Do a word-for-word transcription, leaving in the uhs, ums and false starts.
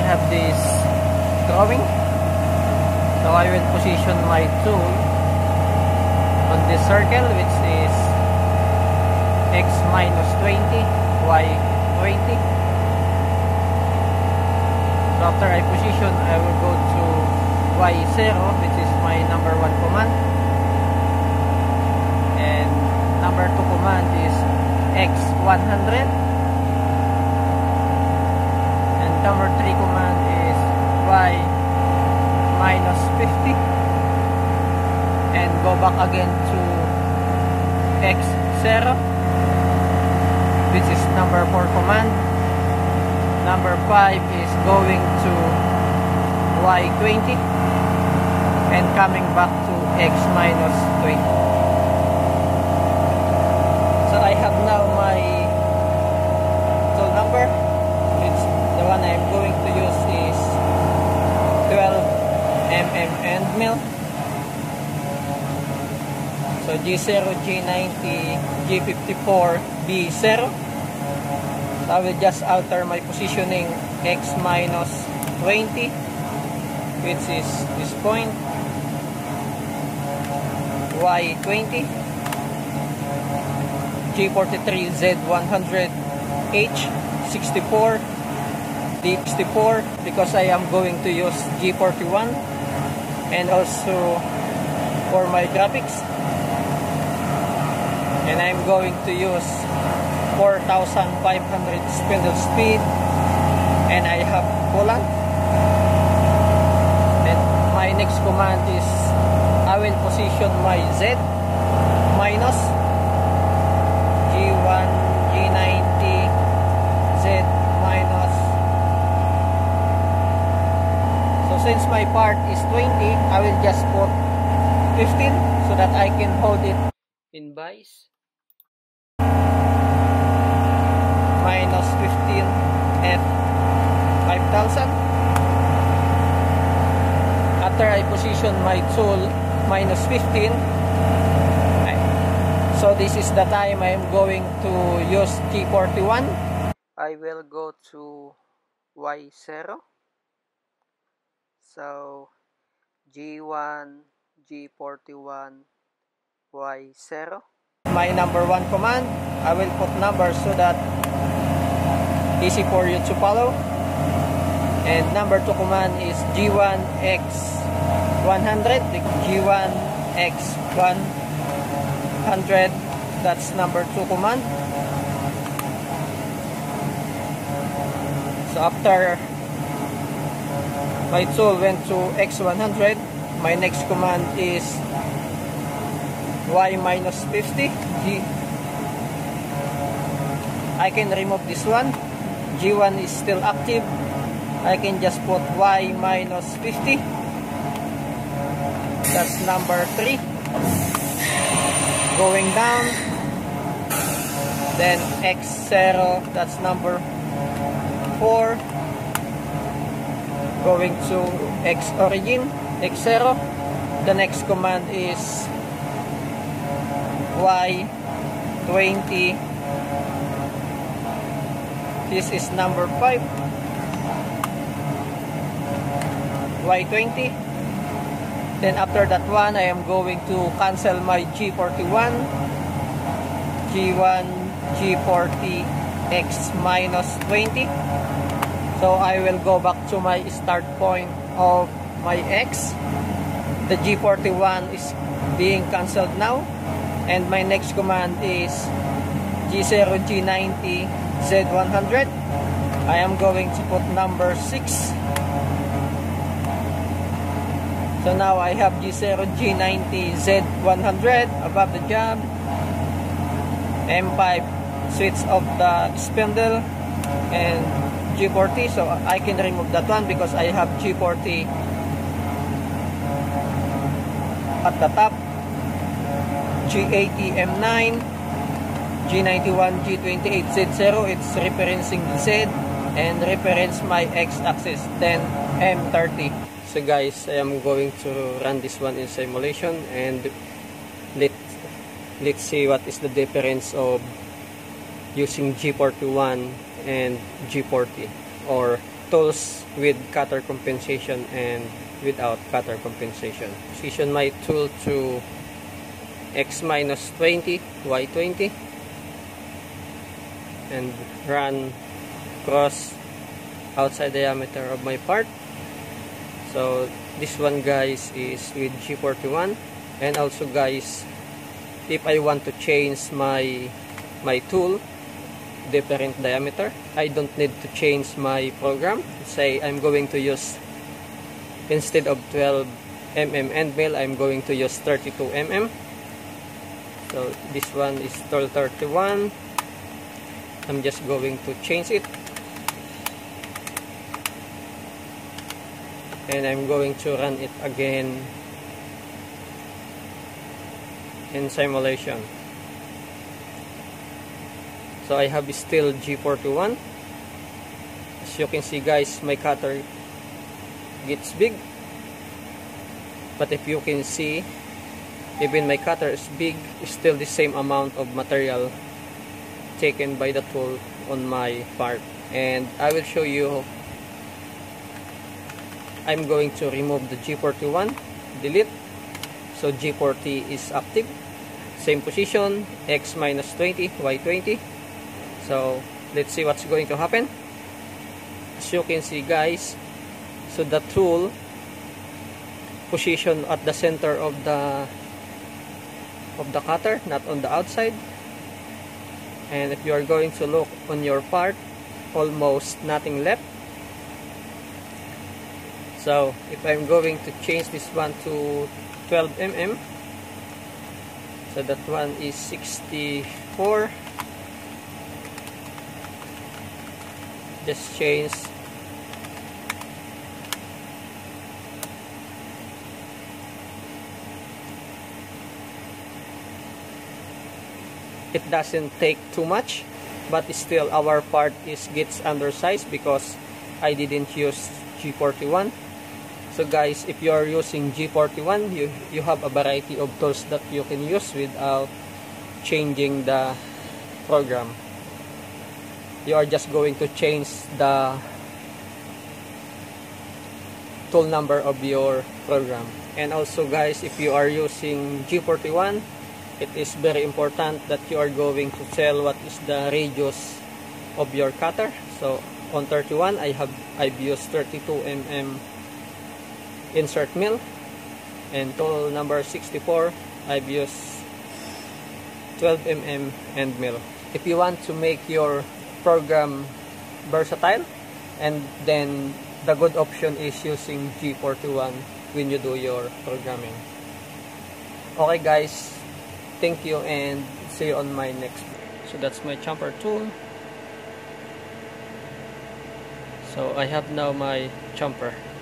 have this drawing. So I will position my tool on this circle, which is x minus twenty, y twenty. So after I position, I will go to y zero, which is my number one command. And number two command is x one hundred. And number three command is y minus fifty. And go back again to x zero, which is number four command. Number five is going to y twenty and coming back to x minus twenty. So I have now my tool number. It's the one I'm going to use is twelve millimeter end mill. So G zero, G ninety, G fifty-four, B zero. So I will just alter my positioning x minus twenty, which is this point, y twenty, G forty-three, Z one hundred, H sixty-four, D sixty-four, because I am going to use G forty-one, and also for my graphics. And I'm going to use four thousand five hundred spindle speed, and I have coolant. And my next command is I will position my Z minus G one, G ninety, Z minus. So since my part is twenty, I will just put fifteen so that I can hold it in vise. Minus fifteen at five thousand. After I position my tool minus fifteen, so this is the time I am going to use G forty-one. I will go to y zero. So G one, G forty-one, y zero. My number one command, I will put numbers so that easy for you to follow. And number two command is G one X one hundred. G one X one hundred, that's number two command. So after my tool went to X one hundred, my next command is y minus fifty. G I can remove this one. G one is still active. I can just put y minus fifty. That's number three. Going down. Then X zero, that's number four. Going to X origin, X zero. The next command is y twenty. This is number five, y twenty. Then after that one, I am going to cancel my G forty-one, G one, G forty, X minus twenty. So I will go back to my start point of my X. The G forty-one is being cancelled now. And my next command is G zero, G ninety, Z one hundred. I am going to put number six. So now I have G zero, G ninety, Z one hundred above the job. M five, switch off the spindle, and G forty. So I can remove that one because I have G forty at the top. G eighty, M nine, G ninety-one, G twenty-eight, Z zero, it's referencing the Z, and reference my X-axis, then M thirty. So guys, I am going to run this one in simulation, and let, let's see what is the difference of using G forty-one and G forty, or tools with cutter compensation and without cutter compensation. Position my tool to X minus twenty, Y twenty, and run cross outside diameter of my part. So this one, guys, is with G forty-one. And also, guys, if I want to change my my tool different diameter, I don't need to change my program. Say I'm going to use, instead of twelve millimeter end mill, I'm going to use thirty-two millimeter. So this one is twelve thirty-one. I'm just going to change it, and I'm going to run it again in simulation. So I have still G forty-one. As you can see, guys, my cutter gets big, but if you can see, even my cutter is big, still the same amount of material taken by the tool on my part. And I will show you. I'm going to remove the G forty-one, delete. So G forty is active. Same position, X minus twenty, Y twenty. So let's see what's going to happen. As you can see, guys, so the tool position at the center of the of the cutter, not on the outside. And if you are going to look on your part, almost nothing left. So if I'm going to change this one to twelve millimeter, so that one is sixty-four. Just change. It doesn't take too much, but still our part is gets undersized because I didn't use G forty-one. So guys, if you are using G forty-one, you you have a variety of tools that you can use without changing the program. You are just going to change the tool number of your program. And also, guys, if you are using G forty-one, it is very important that you are going to tell what is the radius of your cutter. So on thirty-one, I have I've used thirty-two millimeter insert mill, and tool number sixty-four, I've used twelve millimeter end mill. If you want to make your program versatile, and then the good option is using G forty-one when you do your programming. Okay, guys, thank you, and see you on my next video. So that's my chamfer tool. So I have now my chamfer.